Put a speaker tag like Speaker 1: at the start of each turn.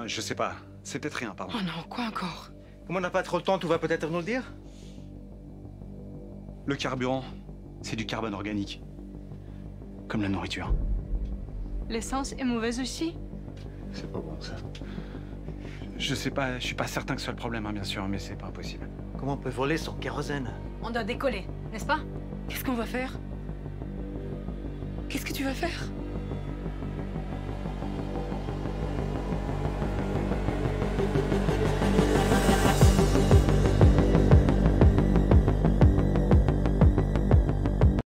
Speaker 1: Non, je sais pas. C'est peut-être rien, pardon.
Speaker 2: Oh non, quoi encore?
Speaker 3: Comme on n'a pas trop le temps, tu vas peut-être nous le dire?
Speaker 1: Le carburant, c'est du carbone organique. Comme la nourriture.
Speaker 4: L'essence est mauvaise aussi?
Speaker 3: C'est pas bon, ça.
Speaker 1: Je sais pas, je suis pas certain que ce soit le problème, hein, bien sûr, mais c'est pas impossible.
Speaker 3: Comment on peut voler son kérosène?
Speaker 4: On doit décoller, n'est-ce pas?
Speaker 2: Qu'est-ce qu'on va faire? Qu'est-ce que tu vas faire?